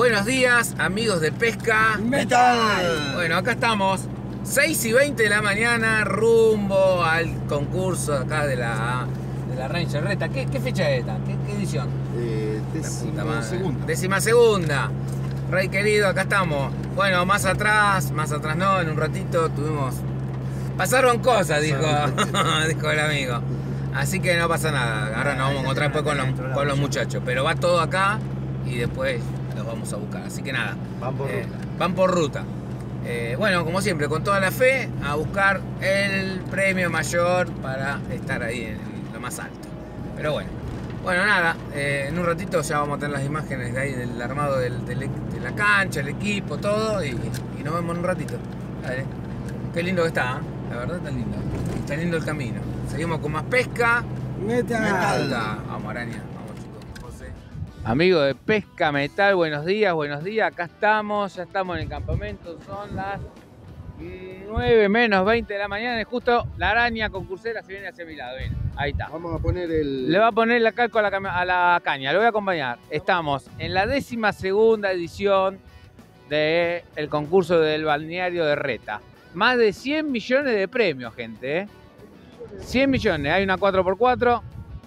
Buenos días, amigos de Pesca Metal. Bueno, acá estamos, 6:20 de la mañana, rumbo al concurso acá de la Ranger Reta. ¿Qué fecha es esta? ¿Qué edición? Décima segunda. Rey querido, acá estamos. Bueno, más atrás no, en un ratito tuvimos... Pasaron cosas, dijo el amigo. Así que no pasa nada. Ahora nos vamos a encontrar después con los muchachos. Pero va todo acá y después los vamos a buscar. Así que nada. Van por ruta. Bueno, como siempre, con toda la fe, a buscar el premio mayor para estar ahí en lo más alto. Pero bueno, nada. En un ratito ya vamos a tener las imágenes de ahí del armado de la cancha, el equipo, todo. Y nos vemos en un ratito. Dale. Qué lindo que está, ¿eh? La verdad está lindo. Está lindo el camino. Seguimos con más pesca. Metal. Vamos, araña. Vamos, chicos. José. Amigos de Pesca Metal, buenos días. Acá estamos, ya estamos en el campamento. Son las 9 menos 20 de la mañana. Y justo la araña concursera se viene hacia mi lado. Bien, ahí está. Vamos a poner el... Le va a poner la calco a la caña. Lo voy a acompañar. Estamos en la 12ª edición del concurso del balneario de Reta. Más de 100 millones de premios, gente, ¿eh? 100 millones, hay una 4x4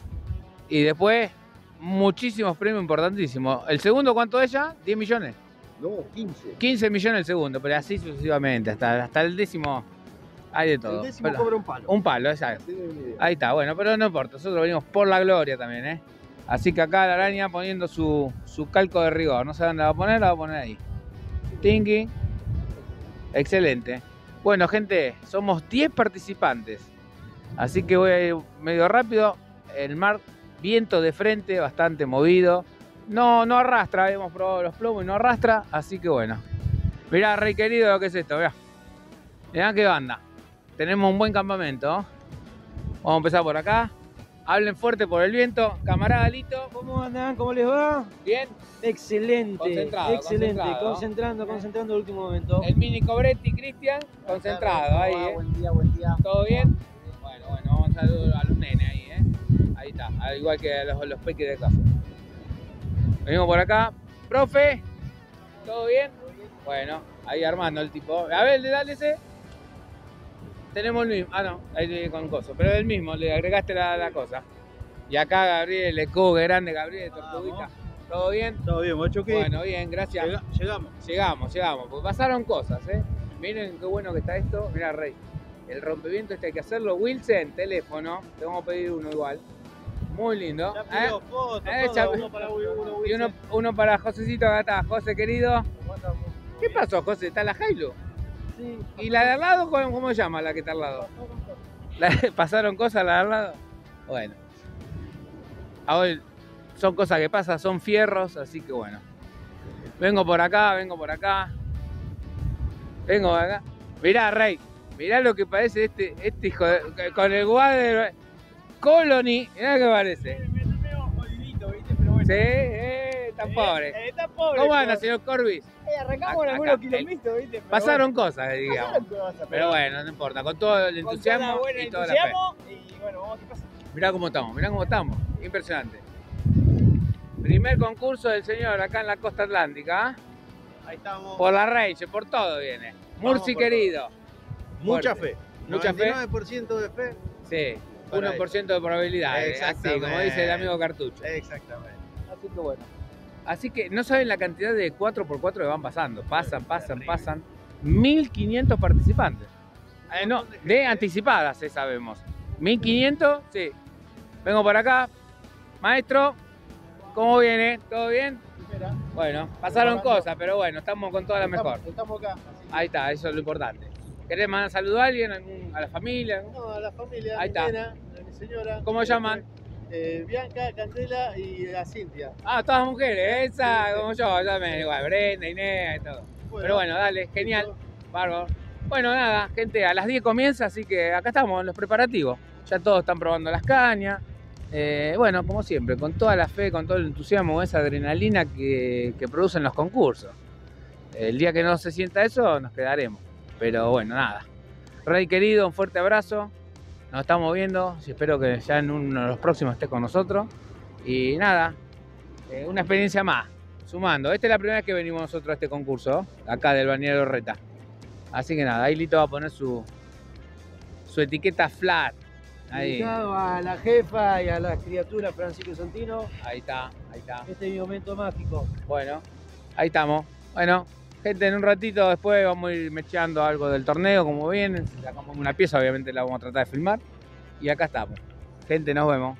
y después muchísimos premios importantísimos. ¿El segundo cuánto es ya? ¿10 millones? No, 15. 15 millones el segundo, pero así sucesivamente, hasta el décimo hay de todo. El décimo cobra un palo. Un palo, exacto. Ahí está, bueno, pero no importa, nosotros venimos por la gloria también, ¿eh? Así que acá la araña poniendo su calco de rigor, no sé dónde la va a poner, la va a poner ahí. Tinky. Excelente. Bueno, gente, somos 10 participantes. Así que voy a ir medio rápido. El mar, viento de frente, bastante movido. No arrastra, hemos probado los plomos y no arrastra. Así que bueno. Mirá, Rey querido, lo que es esto, mirá qué banda. Tenemos un buen campamento, ¿no? Vamos a empezar por acá. Hablen fuerte por el viento. Camarada Lito. ¿Cómo andan? ¿Cómo les va? ¿Bien? Excelente. Excelente. Concentrando el último momento. El mini Cobretti, Cristian, concentrado ahí, Buen día. ¿Todo bien? Bueno, vamos a saludar a los nenes ahí, Ahí está, al igual que a los peques de casa. Venimos por acá. Profe, ¿todo bien? Bueno, ahí armando el tipo. A ver, dale ese. Tenemos el mismo. Ah, no, ahí con coso. Pero es el mismo, le agregaste la cosa. Y acá Gabriel, el grande Gabriel, Tortuguita. ¿Todo bien? Todo bien, mucho que. Bueno, bien, gracias. Llegamos. Pues pasaron cosas, Miren qué bueno que está esto. Mirá, Rey. El rompeviento hay que hacerlo. Wilson, teléfono. Te vamos a pedir uno igual. Muy lindo. Ya pidió fotos, uno para Wilson. Uno para Josecito, acá está. José querido. ¿Qué pasó, José? ¿Está la Jailo? Sí. ¿Y la de al lado? ¿Cómo se llama la que está al lado? ¿Pasaron cosas la de al lado? Bueno. Ahora son cosas que pasan, son fierros, así que bueno. Vengo por acá. Mirá, Rey. Mirá lo que parece este hijo de, con el guade Colony. Mirá lo que parece. Sí, está pobre. Está pobre. ¿Cómo anda, señor Corbis? Arrancamos en algunos kilómetros, ¿viste? Pasaron cosas, digamos. Pero bueno, no importa. Con todo el entusiasmo y toda la fe. Y bueno, vamos a ver qué pasa. Mirá cómo estamos. Impresionante. Primer concurso del señor acá en la costa atlántica. Ahí estamos. Por la Ranger, por todo viene. Murci querido. Mucha Fuerte. fe. Mucha fe. 99% de fe. Sí, 1% de probabilidades. Así, como dice el amigo Cartucho. Exactamente. Así que bueno. Así que no saben la cantidad de 4x4 que van pasando. Pasan. 1500 participantes. No, de anticipadas, sabemos. 1500, sí. Vengo por acá. Maestro, ¿cómo viene? ¿Todo bien? Bueno, pasaron cosas, pero bueno, estamos con toda la mejor. Estamos acá. Ahí está, eso es lo importante. ¿Querés mandar saludo a alguien? ¿A la familia? No, a la familia, Ahí está. a mi señora. ¿Cómo llaman? Bianca, Candela y a Cintia. Ah, todas mujeres, esa como yo, llamen igual, Brenda, Inés y todo. Pero bueno, dale, genial, bárbaro. Bueno, nada, gente, a las 10 comienza, así que acá estamos en los preparativos. Ya todos están probando las cañas. Bueno, como siempre, con toda la fe, con todo el entusiasmo, esa adrenalina que producen los concursos. El día que no se sienta eso, nos quedaremos. Pero bueno, nada. Rey querido, un fuerte abrazo. Nos estamos viendo. Espero que ya en uno de los próximos estés con nosotros. Y nada, una experiencia más. sumando. Esta es la primera vez que venimos nosotros a este concurso, acá del balneario Reta. Así que nada, ahí Lito va a poner su etiqueta flat. Ahí. Dedicado a la jefa y a las criaturas Francisco Santino. Ahí está, ahí está. Este es mi momento mágico. Bueno, ahí estamos. Bueno, gente, en un ratito después vamos a ir mecheando algo del torneo, como viene. Sacamos una pieza, obviamente la vamos a tratar de filmar. Y acá estamos. Gente, nos vemos.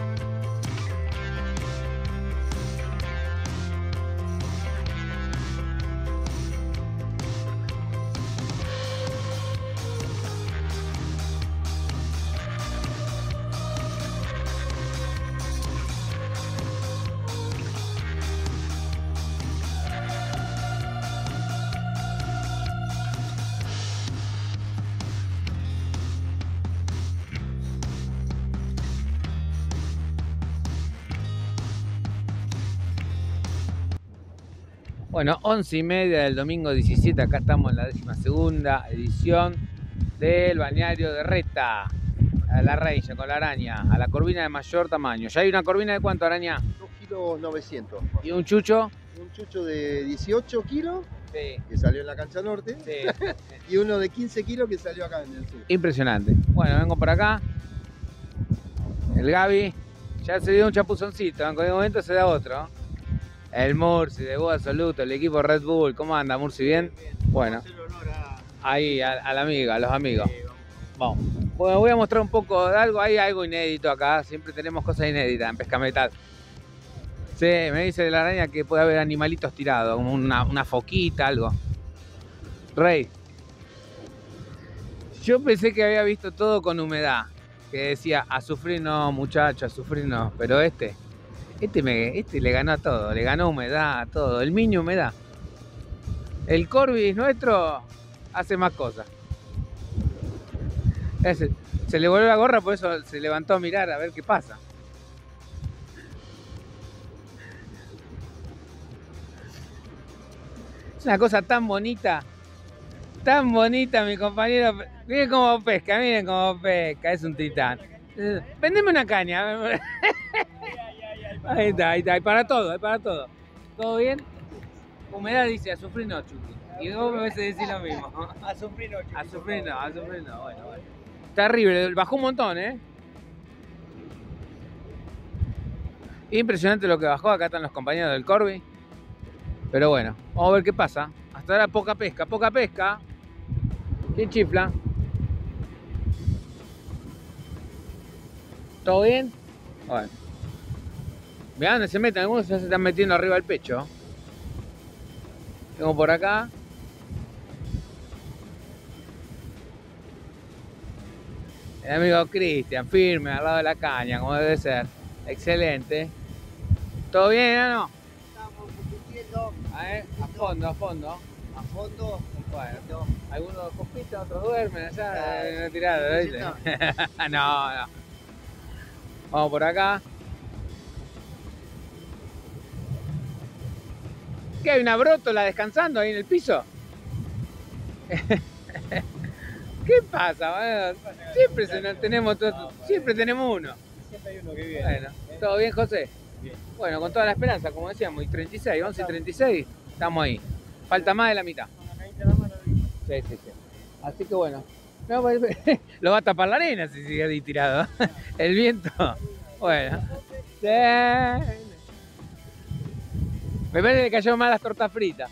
Bueno, 11:30 del domingo 17, acá estamos en la 12ª edición del balneario de Reta, a la Ranger con la araña, a la corvina de mayor tamaño. ¿Ya hay una corvina de cuánto, araña? 2,900 kilos. ¿Y un chucho? Un chucho de 18 kilos Sí. que salió en la cancha norte. Sí. Y uno de 15 kilos que salió acá en el sur. Impresionante. Bueno, vengo por acá. El Gaby ya se dio un chapuzoncito, en cualquier momento se da otro. El Murci, debut absoluto, el equipo Red Bull. ¿Cómo anda, Murci? ¿Bien? Bueno, ahí al amigo, a los amigos. Vamos. Bueno, voy a mostrar un poco de algo. Hay algo inédito acá. Siempre tenemos cosas inéditas en Pesca Metal. Sí, me dice la araña que puede haber animalitos tirados, como una foquita, algo. Rey, yo pensé que había visto todo con humedad. Que decía, a sufrir no, muchacho, a sufrir no. Pero este le ganó a todo. Le ganó humedad a todo. El mini humedad. El Corbis nuestro hace más cosas. Se le volvió la gorra, por eso se levantó a mirar a ver qué pasa. Es una cosa tan bonita, mi compañero. Miren cómo pesca, es un titán. Vendeme una caña. Ahí está, hay para todo, ¿Todo bien? Humedad dice, a sufrir no, Chucky. Y vos me vas a decir lo mismo. A sufrir no, A sufrir no, bueno. Terrible, bajó un montón, Impresionante lo que bajó, acá están los compañeros del Corby. Pero bueno, vamos a ver qué pasa. Hasta ahora poca pesca. ¿Quién chifla? ¿Todo bien? Bueno. Mirá dónde se meten, algunos ya se están metiendo arriba del pecho. Tengo por acá. El amigo Cristian, firme, al lado de la caña, como debe ser. Excelente. ¿Todo bien, no? Estamos compitiendo A ver, a fondo. a fondo. Bueno, algunos copitan, otros duermen allá, Claro. no tiraron, ¿viste? No. Vamos por acá. ¿Qué hay una brótola descansando ahí en el piso? ¿Qué pasa? Bueno, siempre tenemos uno. Siempre hay uno que viene. Bueno, ¿todo bien, José? Bien. Bueno, con toda la esperanza, como decíamos, y 36, 11 y 36, estamos ahí. Falta más de la mitad. Sí. Así que bueno. No, lo va a tapar la arena si sigue ahí tirado. El viento. Bueno. Sí. Me parece que le cayó mal las tortas fritas.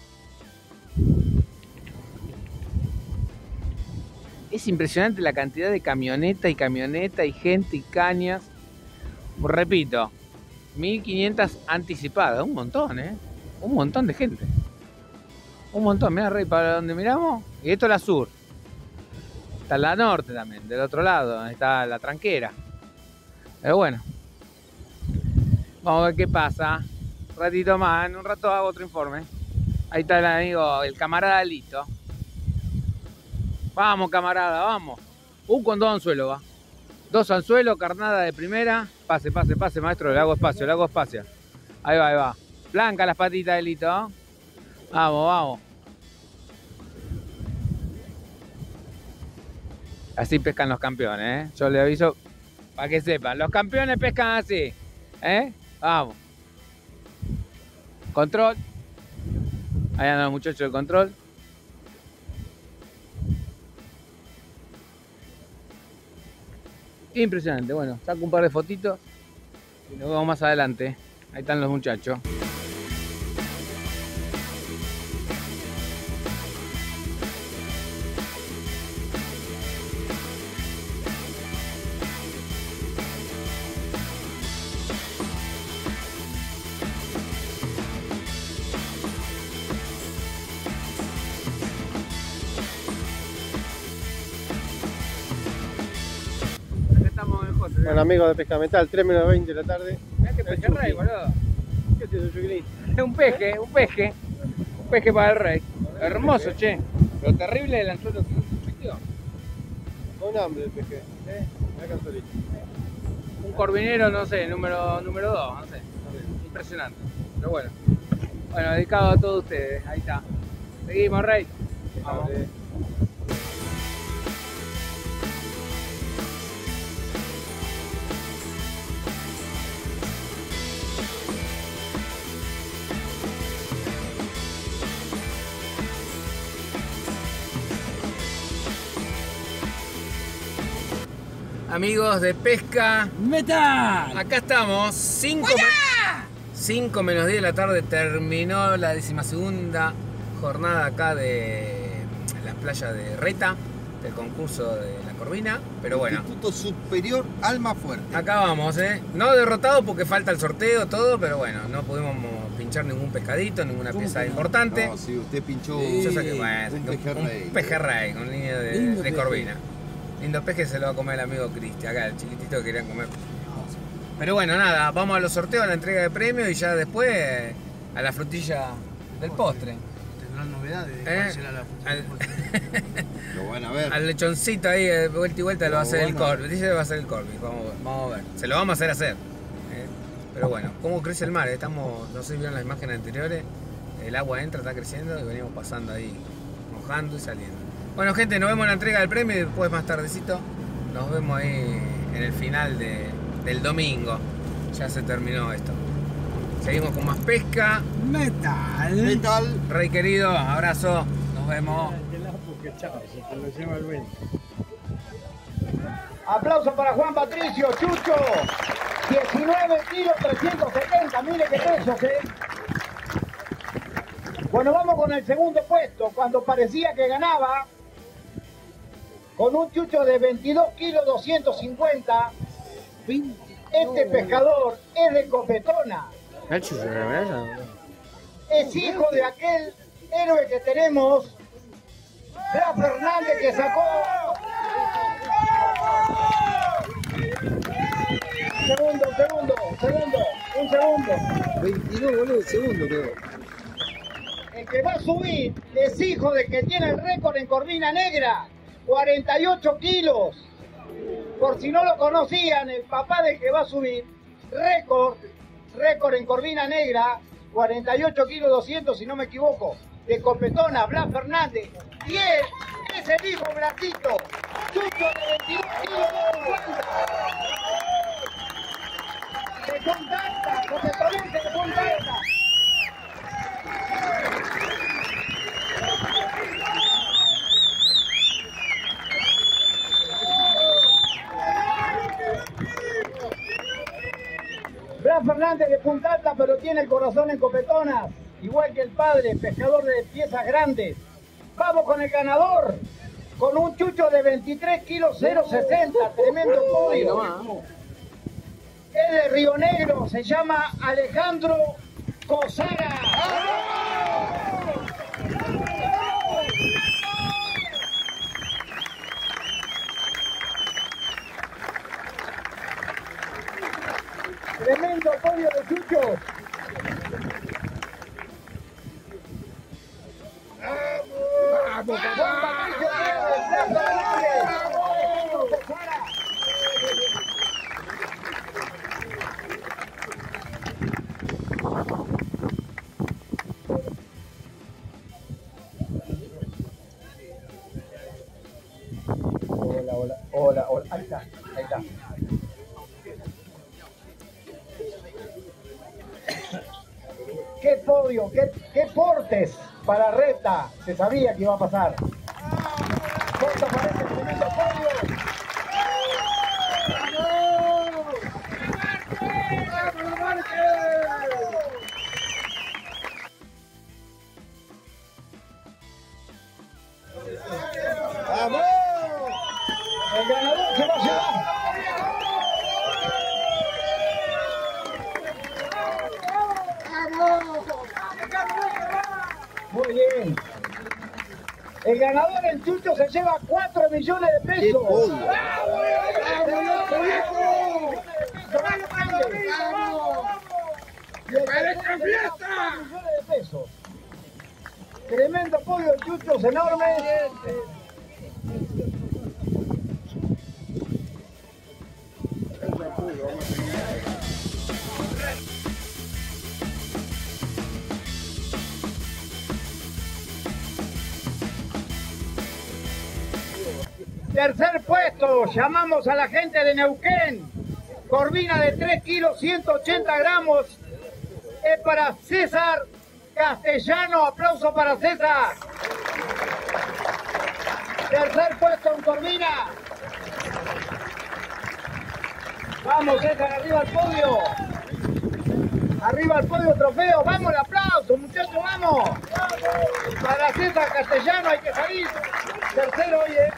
Es impresionante la cantidad de camioneta y gente y cañas. Repito, 1500 anticipadas. Un montón, Un montón de gente. Un montón. Mirá, Rey, para donde miramos. Y esto es la sur. Está la norte también, del otro lado, donde está la tranquera. Pero bueno. Vamos a ver qué pasa. Un ratito más, en un rato hago otro informe. Ahí está el amigo, el camarada Lito. Vamos, camarada, vamos. Con 2 anzuelos va. 2 anzuelos, carnada de primera. Pase, maestro, le hago espacio. Ahí va. Blanca las patitas de Lito. Vamos. Así pescan los campeones, Yo les aviso para que sepan. Los campeones pescan así. Vamos. Control. Ahí andan los muchachos del control. Impresionante. Bueno, saco un par de fotitos y nos vemos más adelante. Ahí están los muchachos. Bueno, amigos de Pesca Mental, 3 menos 20 de la tarde. Mirá que pejerrey, boludo. ¿Qué te hizo, Es un peje, un peje. Un peje para el rey. Hermoso, che. Pero terrible el anzuelo que metió. Con hambre el peje. Acá solito. Un corvinero, no sé, número 2, no sé. Impresionante. Pero bueno. Bueno, dedicado a todos ustedes. Ahí está. Seguimos, rey. Vamos. Amigos de Pesca ¡Metal! acá estamos, 5 menos 10 de la tarde terminó la 12ª jornada acá de las playas de Reta, del concurso de la Corvina, pero bueno. Instituto Superior Almafuerte. Acá vamos, no derrotado porque falta el sorteo, todo, pero bueno, no pudimos pinchar ningún pescadito, ninguna pieza importante. No, sí, usted pinchó Yo saqué, bueno, un pejerrey. Un pejerrey con línea de Corvina. Lindo pez que se lo va a comer el amigo Cristi, acá el chiquitito que querían comer. Pero bueno, nada, vamos a los sorteos, a la entrega de premios y ya después a la frutilla del postre. Tendrán novedades de cuál será la frutilla. Lo van a ver. Al lechoncito ahí, de vuelta y vuelta, lo va a hacer el Corby. Dice que va a hacer el Corby, vamos a ver. Se lo vamos a hacer. Pero bueno, ¿cómo crece el mar? Estamos, no sé si vieron las imágenes anteriores, el agua entra, está creciendo y venimos pasando ahí, mojando y saliendo. Bueno, gente, nos vemos en la entrega del premio y después más tardecito nos vemos ahí en el final del domingo. Ya se terminó esto. Seguimos con más pesca. Metal. Rey querido, abrazo. Nos vemos. Aplauso para Juan Patricio, Chucho. 19 kilos 370, mire qué pesos, Bueno, vamos con el segundo puesto. Cuando parecía que ganaba, con un chucho de 22 kilos 250, este pescador es de Copetona. Es hijo de aquel héroe que tenemos, Blas Fernández, que sacó... Un segundo. 22 goles de segundo quedó. El que va a subir es hijo de que tiene el récord en Corvina Negra, 48 kilos. Por si no lo conocían, el papá del que va a subir, récord en Corvina Negra, 48 kilos 200, si no me equivoco, de Copetona, Blas Fernández. Y él es el hijo Blasito, Chucho de 22 kilos 250. De Contacta, Copetonense de Contacta. Blas Fernández de Punta Alta, pero tiene el corazón en Copetonas, igual que el padre, pescador de piezas grandes. Vamos con el ganador, con un chucho de 23 kilos 060, tremendo podio. Es de Río Negro, se llama Alejandro Cosara. Tremendo podio de Chucho. ¡Vamos! Juan Patricio Pérez, Blas Fernández. Cosara. Hola. Ahí está. qué podio, qué portes para Reta. Se sabía que iba a pasar. Corta para este tremendo podio. ¡Vamos! El ganador se va a llevar. Muy bien. El ganador, el Chucho, se lleva 4 millones de pesos. ¡Que parezca fiesta! 4 millones de pesos. Tremendo pollo, el Chucho, es enorme. Tercer puesto, llamamos a la gente de Neuquén. Corvina de 3 kilos, 180 gramos. Es para César Castellano. Aplauso para César. Tercer puesto en Corvina. Vamos, César, arriba al podio. Arriba al podio, trofeo. Vamos, el aplauso, muchachos, vamos. Para César Castellano hay que salir. Tercero, oye.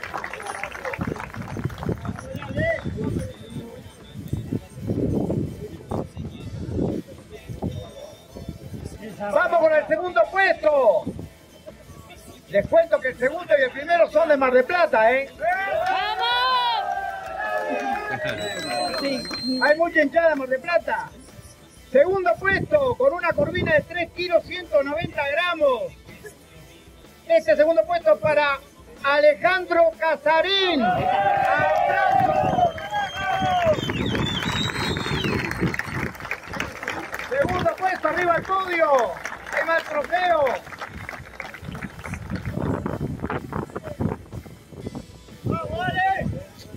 Vamos con el segundo puesto. Les cuento que el segundo y el primero son de Mar del Plata, ¿eh? ¡Vamos! Sí. Hay mucha hinchada en Mar del Plata. Segundo puesto con una corvina de 3 kilos 190 gramos. Este segundo puesto para Alejandro Casarín. ¡Aplausos! Segundo puesto, arriba al podio. Ahí va el trofeo. ¡Vamos, dale!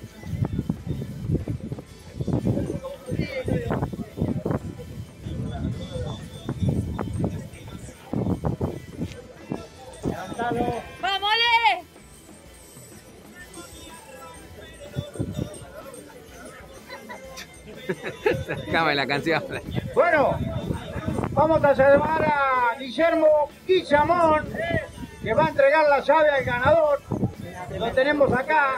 ¡Vamos, Ale! Sacame la canción. Bueno, vamos a llamar a Guillermo Guillamón, que va a entregar la llave al ganador. Lo tenemos acá.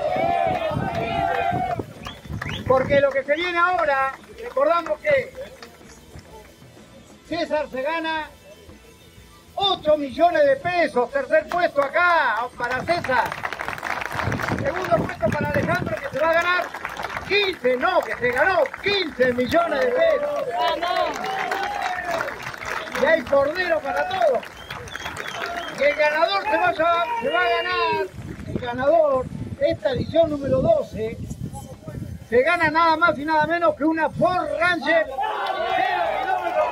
Porque lo que se viene ahora, recordamos que César se gana 8 millones de pesos. Tercer puesto acá para César. Segundo puesto para Alejandro, que se va a ganar 15, no, que se ganó 15 millones de pesos. Y hay cordero para todos. Y el ganador se va a ganar, el ganador de esta edición número 12, se gana nada más y nada menos que una Ford Ranger 0 kilómetros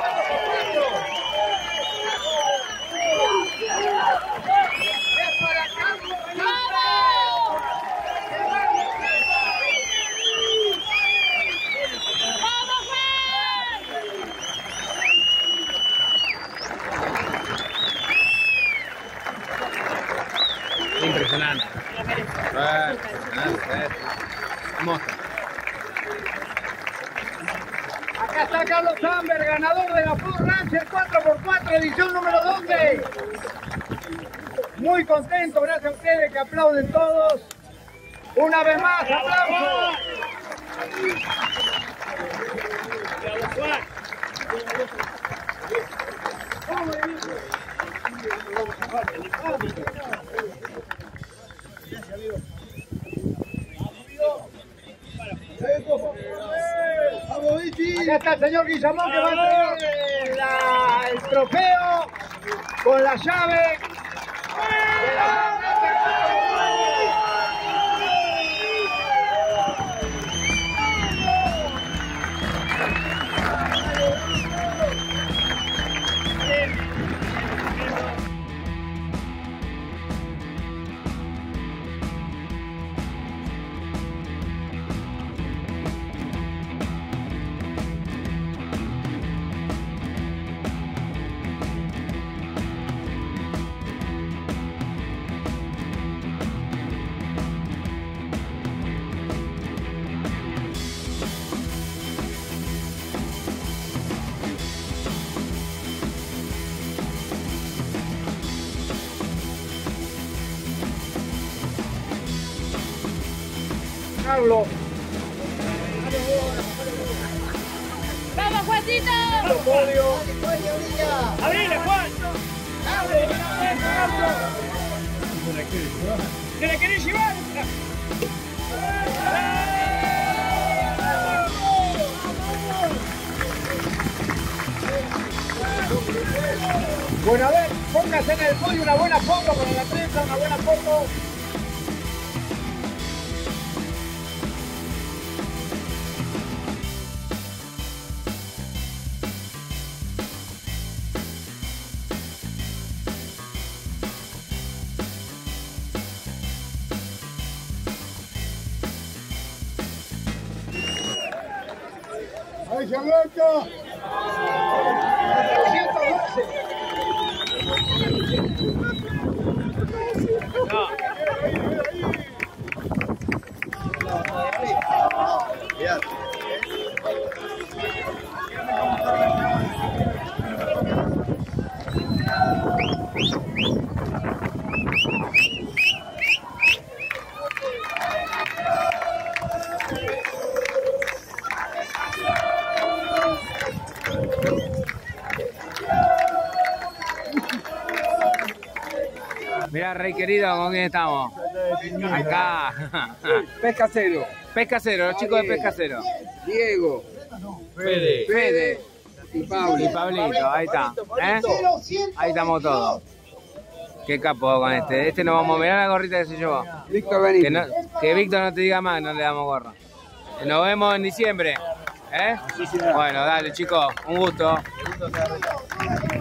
es para Carlos Impresionante. Vamos. Acá está Carlos Amber, ganador de la Ford Ranger 4x4, edición número 12. Muy contento, gracias a ustedes que aplauden todos. Una vez más, aplausos. Acá está el señor Guillamón, que va a entregar el trofeo con la llave. Carlos. ¡Vamos, Juancito! Podio. ¡Abrile, Juan! ¿Te la querés llevar? Bueno, a ver, póngase en el podio una buena foto con la prensa, una buena foto. ¡Ay, Gianluca! 112. Mirá, Rey querido, ¿con quién estamos? Acá. Pesca Cero. Pesca Cero, los chicos de Pesca Cero. Diego. Fede. Y Pablo. Y Pablito, ahí está. ¿Eh? Ahí estamos todos. Qué capo con este. Este nos vamos a mirar la gorrita que se llevó. Víctor Benítez. Que Víctor no te diga más, no le damos gorra. Nos vemos en diciembre. ¿Eh? Bueno, dale chicos, un gusto.